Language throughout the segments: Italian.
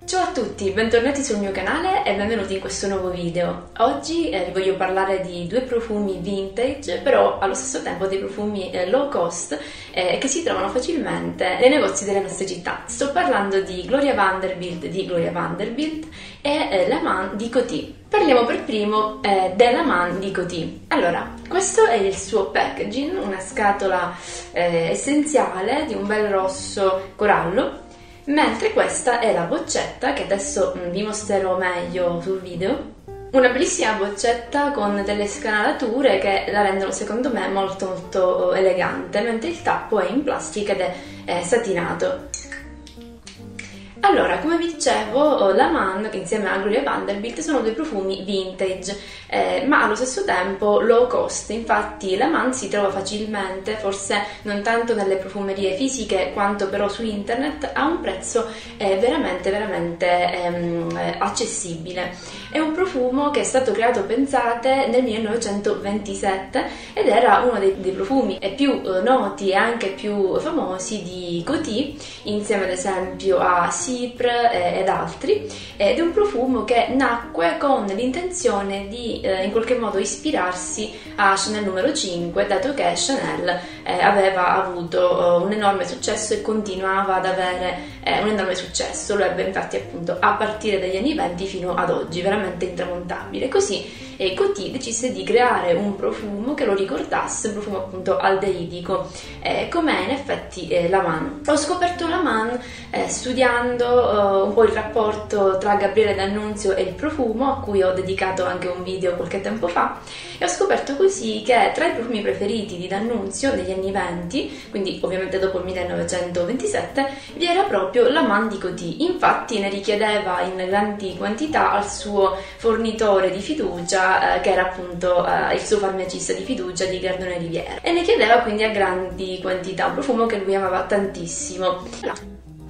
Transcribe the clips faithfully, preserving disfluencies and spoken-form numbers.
Ciao a tutti, bentornati sul mio canale e benvenuti in questo nuovo video. Oggi eh, vi voglio parlare di due profumi vintage, però allo stesso tempo dei profumi eh, low cost eh, che si trovano facilmente nei negozi delle nostre città. Sto parlando di Gloria Vanderbilt di Gloria Vanderbilt e eh, La Man di Coty. Parliamo per primo eh, della Man di Coty. Allora, questo è il suo packaging, una scatola eh, essenziale di un bel rosso corallo. Mentre questa è la boccetta che adesso vi mostrerò meglio sul video. Una bellissima boccetta con delle scanalature che la rendono secondo me molto molto elegante, mentre il tappo è in plastica ed è, è satinato. Allora, come vi dicevo, La Man, che insieme a Gloria Vanderbilt sono due profumi vintage, eh, ma allo stesso tempo low cost. Infatti La Man si trova facilmente, forse non tanto nelle profumerie fisiche quanto però su internet, a un prezzo eh, veramente veramente ehm, accessibile. È un profumo che è stato creato, pensate, nel millenovecentoventisette ed era uno dei, dei profumi più eh, noti e anche più famosi di Coty, insieme ad esempio a Cypre ed altri, ed è un profumo che nacque con l'intenzione di eh, in qualche modo ispirarsi a Chanel numero cinque, dato che Chanel eh, aveva avuto eh, un enorme successo e continuava ad avere eh, un enorme successo. Lo ebbe infatti appunto a partire dagli anni venti fino ad oggi, veramente intramontabile. Così eh, Coty decise di creare un profumo che lo ricordasse, un profumo appunto aldeidico, eh, com'è in effetti eh, La Man. Ho scoperto La Man eh, studiando Uh, un po' il rapporto tra Gabriele D'Annunzio e il profumo, a cui ho dedicato anche un video qualche tempo fa, e ho scoperto così che tra i profumi preferiti di D'Annunzio negli anni venti, quindi ovviamente dopo il millenovecentoventisette, vi era proprio La Man di Coty. Infatti ne richiedeva in grandi quantità al suo fornitore di fiducia, eh, che era appunto eh, il suo farmacista di fiducia di Gardone Riviera, e ne chiedeva quindi a grandi quantità, un profumo che lui amava tantissimo.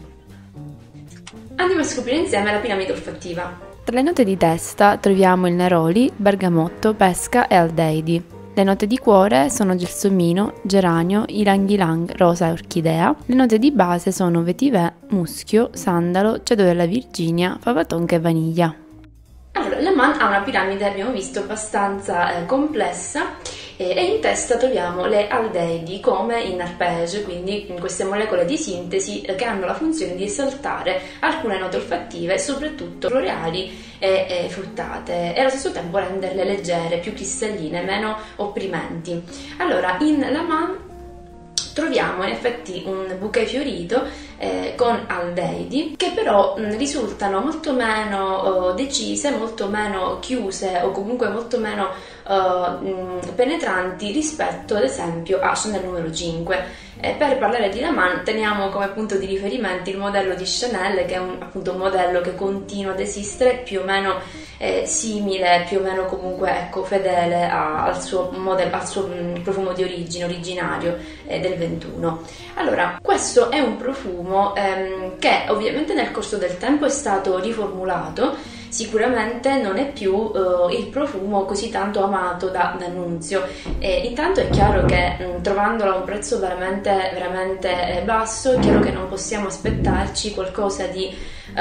Andiamo a scoprire insieme la piramide olfattiva. Tra le note di testa troviamo il neroli, bergamotto, pesca e aldeidi. Le note di cuore sono gelsomino, geranio, ylang ylang, rosa e orchidea. Le note di base sono vetiver, muschio, sandalo, cedo della Virginia, fava tonka e vaniglia. Allora, La Man ha una piramide, abbiamo visto, abbastanza eh, complessa, e in testa troviamo le aldeidi come in arpege, quindi queste molecole di sintesi che hanno la funzione di esaltare alcune note olfattive, soprattutto floreali e, e fruttate, e allo stesso tempo renderle leggere, più cristalline, meno opprimenti. Allora, in La Man troviamo in effetti un bouquet fiorito eh, con aldeidi che però mh, risultano molto meno uh, decise, molto meno chiuse o comunque molto meno uh, mh, penetranti rispetto ad esempio a Chanel numero cinque. Eh, per parlare di La Man teniamo come punto di riferimento il modello di Chanel, che è un, appunto un modello che continua ad esistere, più o meno eh, simile, più o meno comunque ecco, fedele a, al suo, modello, al suo mh, profumo di origine, originario eh, del ventuno. Allora, questo è un profumo ehm, che ovviamente nel corso del tempo è stato riformulato. Sicuramente non è più uh, il profumo così tanto amato da D'Annunzio. E intanto è chiaro che mh, trovandolo a un prezzo veramente, veramente eh, basso, è chiaro che non possiamo aspettarci qualcosa di,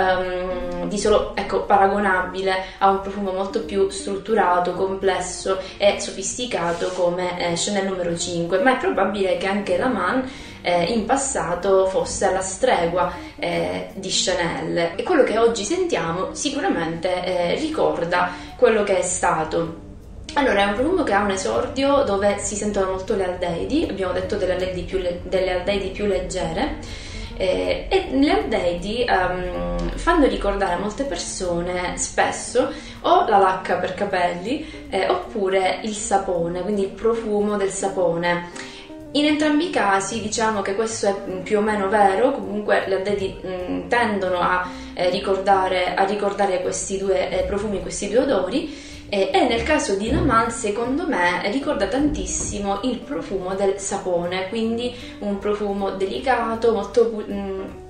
um, di solo ecco, paragonabile a un profumo molto più strutturato, complesso e sofisticato come eh, Chanel numero cinque, ma è probabile che anche La Man Eh, in passato fosse alla stregua eh, di Chanel, e quello che oggi sentiamo sicuramente eh, ricorda quello che è stato. Allora, è un profumo che ha un esordio dove si sentono molto le aldeidi, abbiamo detto delle aldeidi più, le delle aldeidi più leggere, eh, e le aldeidi um, fanno ricordare a molte persone spesso o la lacca per capelli eh, oppure il sapone, quindi il profumo del sapone. In entrambi i casi diciamo che questo è più o meno vero, comunque le aldeidi mh, tendono a, eh, ricordare, a ricordare questi due eh, profumi, questi due odori, eh, e nel caso di La Man secondo me ricorda tantissimo il profumo del sapone, quindi un profumo delicato, molto mh,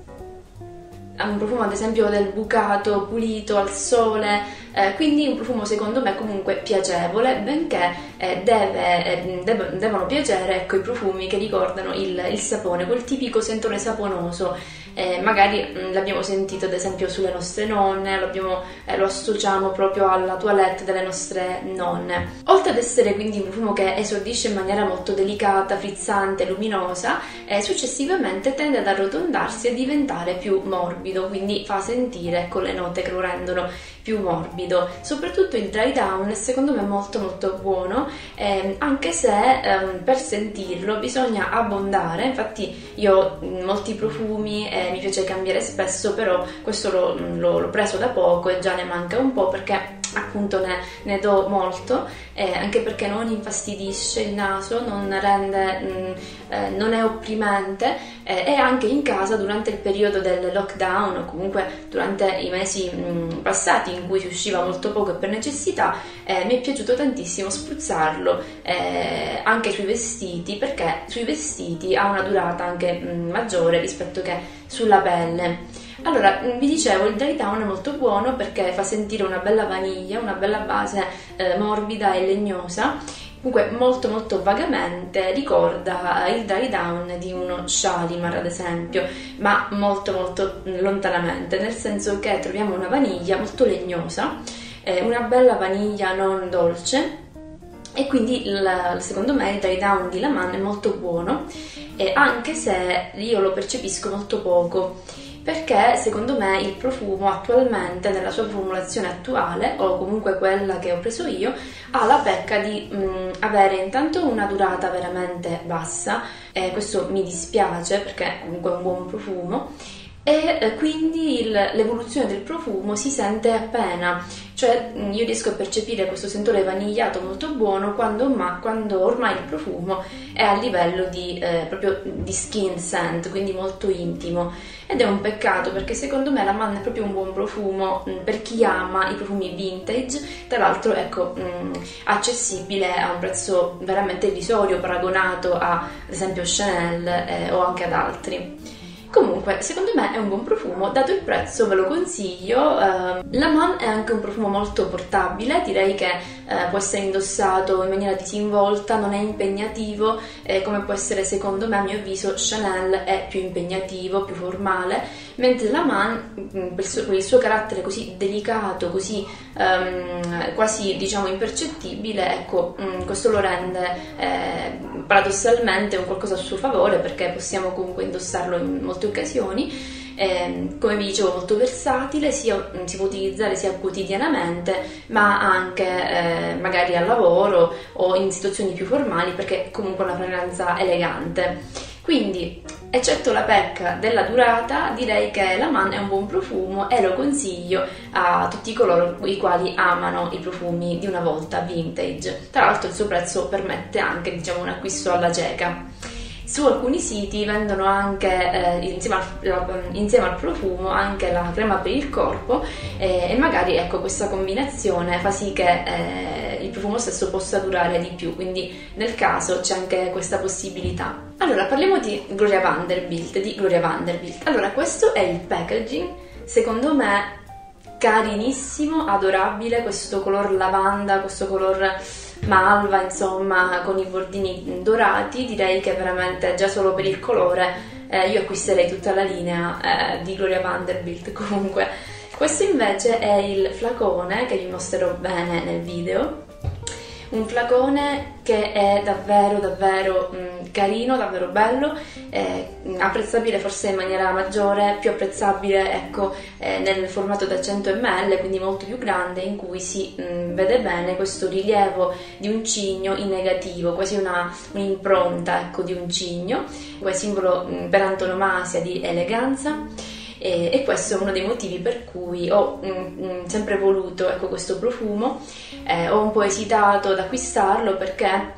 un profumo ad esempio del bucato pulito al sole, eh, quindi un profumo secondo me comunque piacevole, benché eh, deve, eh, dev devono piacere ecco, i profumi che ricordano il, il sapone, quel tipico sentore saponoso Eh, magari mh, l'abbiamo sentito ad esempio sulle nostre nonne, lo, eh, lo associamo proprio alla toilette delle nostre nonne. Oltre ad essere quindi un profumo che esordisce in maniera molto delicata, frizzante, luminosa, eh, successivamente tende ad arrotondarsi e diventare più morbido, quindi fa sentire ecco, le note che lo rendono più morbido. Soprattutto il dry down secondo me è molto molto buono, eh, anche se ehm, per sentirlo bisogna abbondare. Infatti io in molti profumi eh, mi piace cambiare spesso, però questo l'ho, l'ho, l'ho preso da poco e già ne manca un po' perché appunto ne, ne do molto, eh, anche perché non infastidisce il naso, non rende, mh, eh, non è opprimente, eh, e anche in casa durante il periodo del lockdown o comunque durante i mesi mh, passati in cui si usciva molto poco e per necessità, eh, mi è piaciuto tantissimo spruzzarlo eh, anche sui vestiti, perché sui vestiti ha una durata anche mh, maggiore rispetto che sulla pelle. Allora, vi dicevo, il dry down è molto buono perché fa sentire una bella vaniglia, una bella base eh, morbida e legnosa. Comunque molto molto vagamente ricorda il dry down di uno Shalimar ad esempio, ma molto molto lontanamente, nel senso che troviamo una vaniglia molto legnosa, eh, una bella vaniglia non dolce, e quindi il, secondo me il dry down di La Man è molto buono, eh, anche se io lo percepisco molto poco, perché secondo me il profumo attualmente, nella sua formulazione attuale, o comunque quella che ho preso io, ha la pecca di mh, avere intanto una durata veramente bassa, e questo mi dispiace perché comunque è un buon profumo, e eh, quindi il, l'evoluzione del profumo si sente appena, cioè mh, io riesco a percepire questo sentore vanigliato molto buono quando, ma, quando ormai il profumo è a livello di, eh, proprio di skin scent, quindi molto intimo, ed è un peccato perché secondo me La Man è proprio un buon profumo mh, per chi ama i profumi vintage, tra l'altro ecco mh, accessibile a un prezzo veramente irrisorio paragonato a ad esempio Chanel eh, o anche ad altri. Comunque, secondo me è un buon profumo, dato il prezzo ve lo consiglio. Uh, La Man è anche un profumo molto portabile, direi che uh, può essere indossato in maniera disinvolta, non è impegnativo, eh, come può essere secondo me, a mio avviso, Chanel è più impegnativo, più formale, mentre La Man, per il suo, per il suo carattere così delicato, così um, quasi diciamo impercettibile, ecco, um, questo lo rende eh, paradossalmente un qualcosa a suo favore, perché possiamo comunque indossarlo in molte occasioni, eh, come vi dicevo molto versatile, sia, si può utilizzare sia quotidianamente ma anche eh, magari al lavoro o in situazioni più formali, perché comunque è una fragranza elegante. Quindi, eccetto la pecca della durata, direi che La Man è un buon profumo e lo consiglio a tutti coloro i quali amano i profumi di una volta vintage. Tra l'altro il suo prezzo permette anche, diciamo, un acquisto alla cieca. Su alcuni siti vendono anche eh, insieme, al, insieme al profumo anche la crema per il corpo, eh, e magari ecco questa combinazione fa sì che eh, il profumo stesso possa durare di più, quindi nel caso c'è anche questa possibilità. Allora parliamo di Gloria Vanderbilt, di Gloria Vanderbilt. Allora questo è il packaging, secondo me carinissimo, adorabile, questo color lavanda, questo color malva, insomma, con i bordini dorati. Direi che veramente già solo per il colore eh, io acquisterei tutta la linea eh, di Gloria Vanderbilt. Comunque questo invece è il flacone che vi mostrerò bene nel video, un flacone che è davvero davvero mh, carino, davvero bello, eh, apprezzabile forse in maniera maggiore, più apprezzabile ecco eh, nel formato da cento millilitri, quindi molto più grande, in cui si mh, vede bene questo rilievo di un cigno in negativo, quasi una, un'impronta ecco di un cigno, un simbolo mh, per antonomasia di eleganza. E, e questo è uno dei motivi per cui ho mm, sempre voluto ecco, questo profumo. Eh, ho un po' esitato ad acquistarlo perché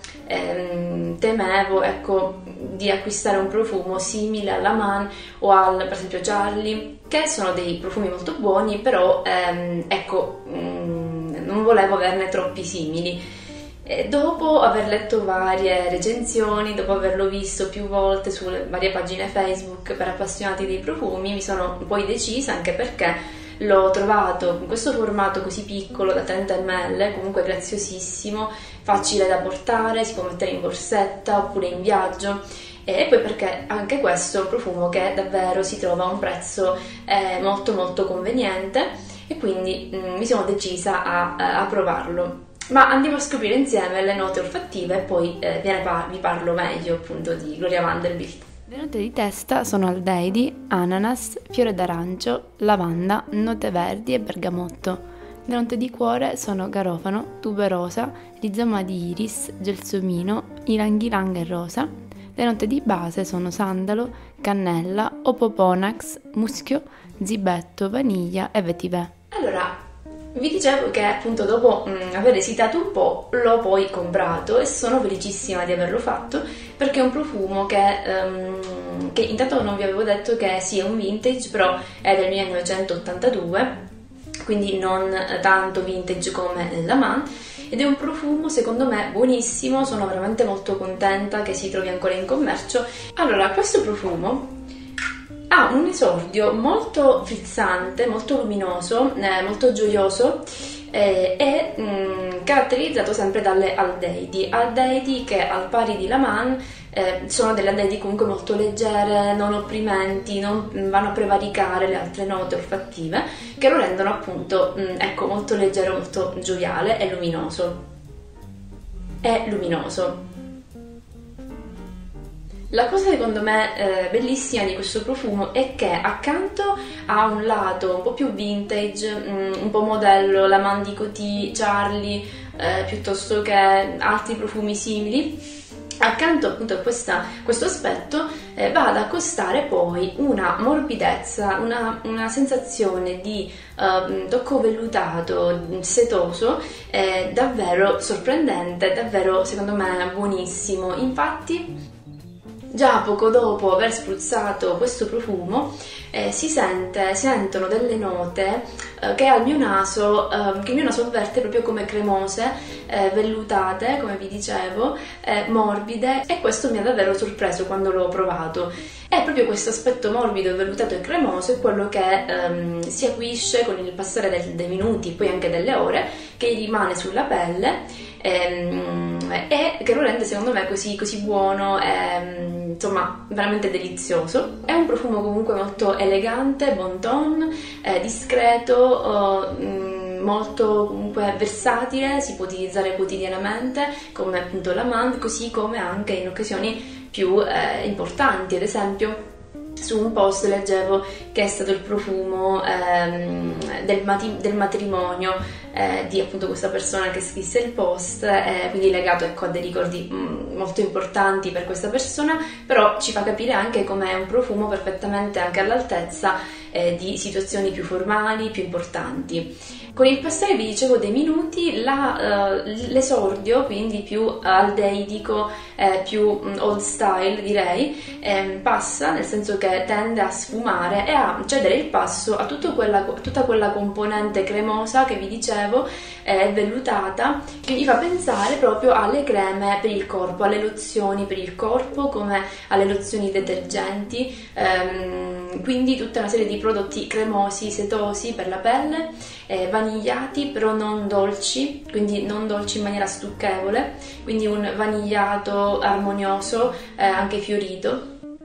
ehm, temevo ecco, di acquistare un profumo simile alla Man o al per esempio Charlie, che sono dei profumi molto buoni, però ehm, ecco, mm, non volevo averne troppi simili. E dopo aver letto varie recensioni, dopo averlo visto più volte sulle varie pagine Facebook per appassionati dei profumi, mi sono poi decisa, anche perché l'ho trovato in questo formato così piccolo da trenta millilitri, comunque graziosissimo, facile da portare, si può mettere in borsetta oppure in viaggio, e poi perché anche questo è un profumo che davvero si trova a un prezzo eh, molto molto conveniente, e quindi mh, mi sono decisa a, a provarlo. Ma andiamo a scoprire insieme le note olfattive e poi eh, vi, par- vi parlo meglio appunto di Gloria Vanderbilt. Le note di testa sono aldeidi, ananas, fiore d'arancio, lavanda, note verdi e bergamotto. Le note di cuore sono garofano, tuberosa, rizoma di iris, gelsomino, ylang ylang e rosa. Le note di base sono sandalo, cannella, opoponax, muschio, zibetto, vaniglia e vetiver. Allora, vi dicevo che appunto dopo mh, aver esitato un po' l'ho poi comprato e sono felicissima di averlo fatto, perché è un profumo che, um, che intanto non vi avevo detto che sì, è un vintage, però è del millenovecentottantadue, quindi non tanto vintage come la Man, ed è un profumo secondo me buonissimo, sono veramente molto contenta che si trovi ancora in commercio. Allora, questo profumo ha un esordio molto frizzante, molto luminoso, eh, molto gioioso eh, e mh, caratterizzato sempre dalle aldeidi, aldeidi che al pari di La Man eh, sono delle aldeidi comunque molto leggere, non opprimenti, non vanno a prevaricare le altre note olfattive, che lo rendono appunto mh, ecco, molto leggero, molto gioviale e luminoso. È luminoso. La cosa secondo me eh, bellissima di questo profumo è che accanto a un lato un po' più vintage, mh, un po' modello La Man di Coty, Charlie, eh, piuttosto che altri profumi simili, accanto appunto a questa, questo aspetto eh, va ad accostare poi una morbidezza, una, una sensazione di uh, tocco vellutato, setoso, eh, davvero sorprendente, davvero secondo me buonissimo. Infatti già poco dopo aver spruzzato questo profumo eh, si, sente, si sentono delle note eh, che al mio naso, eh, che il mio naso avverte proprio come cremose, eh, vellutate, come vi dicevo, eh, morbide, e questo mi ha davvero sorpreso quando l'ho provato. È proprio questo aspetto morbido, vellutato e cremoso è quello che ehm, si acuisce con il passare del, dei minuti, poi anche delle ore, che rimane sulla pelle ehm, e che lo rende secondo me così, così buono, ehm, insomma veramente delizioso. È un profumo comunque molto elegante, bon ton, eh, discreto, oh, mh, molto comunque versatile, si può utilizzare quotidianamente come appunto La Man, così come anche in occasioni più eh, importanti. Ad esempio su un post leggevo che è stato il profumo ehm, del, mati- del matrimonio eh, di appunto questa persona che scrisse il post, eh, quindi legato ecco, a dei ricordi mh, molto importanti per questa persona, però ci fa capire anche com'è un profumo perfettamente anche all'altezza eh, di situazioni più formali, più importanti. Con il passare, vi dicevo, dei minuti, la, uh, l'esordio, quindi più aldeidico, eh, più um, old style direi, eh, passa, nel senso che tende a sfumare e a cedere il passo a tutto quella, tutta quella componente cremosa che vi dicevo, eh, vellutata, che mi fa pensare proprio alle creme per il corpo, alle lozioni per il corpo, come alle lozioni detergenti, ehm, quindi tutta una serie di prodotti cremosi, setosi per la pelle, eh, vanigliati però non dolci, quindi non dolci in maniera stucchevole, quindi un vanigliato armonioso, eh, anche fiorito.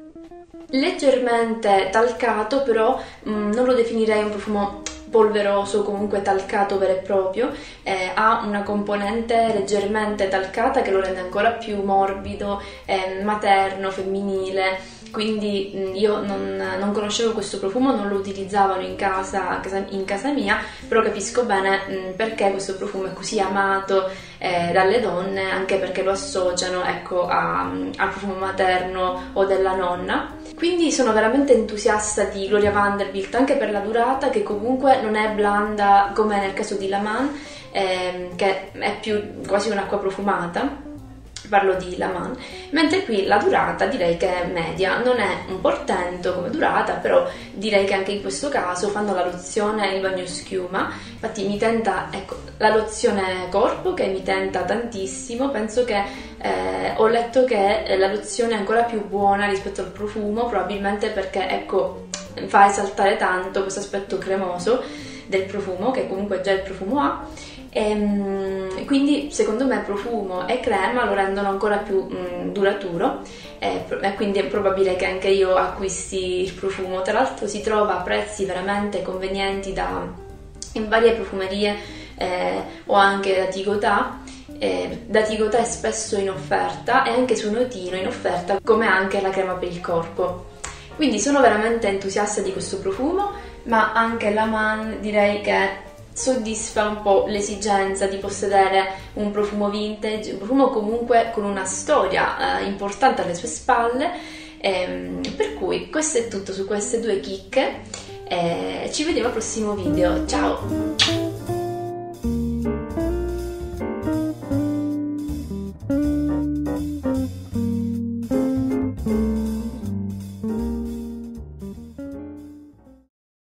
Leggermente talcato, però mh, non lo definirei un profumo polveroso, comunque talcato vero e proprio, eh, ha una componente leggermente talcata che lo rende ancora più morbido, eh, materno, femminile. Quindi mh, io non, non conoscevo questo profumo, non lo utilizzavano in casa, in casa mia, però capisco bene mh, perché questo profumo è così amato eh, dalle donne, anche perché lo associano ecco, a, al profumo materno o della nonna. Quindi sono veramente entusiasta di Gloria Vanderbilt, anche per la durata, che comunque non è blanda come nel caso di La Man, ehm, che è più quasi un'acqua profumata. Parlo di La Man, mentre qui la durata direi che è media, non è un portento come durata, però direi che anche in questo caso fanno la lozione e il bagno schiuma. Infatti mi tenta, ecco, la lozione corpo che mi tenta tantissimo, penso che eh, ho letto che la lozione è ancora più buona rispetto al profumo, probabilmente perché ecco fa esaltare tanto questo aspetto cremoso del profumo, che comunque già il profumo ha. E, quindi secondo me profumo e crema lo rendono ancora più mh, duraturo, e, e quindi è probabile che anche io acquisti il profumo. Tra l'altro si trova a prezzi veramente convenienti da, in varie profumerie eh, o anche da Tigotà. Eh, da Tigotà è spesso in offerta e anche su Notino in offerta, come anche la crema per il corpo. Quindi sono veramente entusiasta di questo profumo, ma anche la Man direi che soddisfa un po' l'esigenza di possedere un profumo vintage, un profumo comunque con una storia eh, importante alle sue spalle, ehm, per cui questo è tutto su queste due chicche, e ci vediamo al prossimo video, ciao!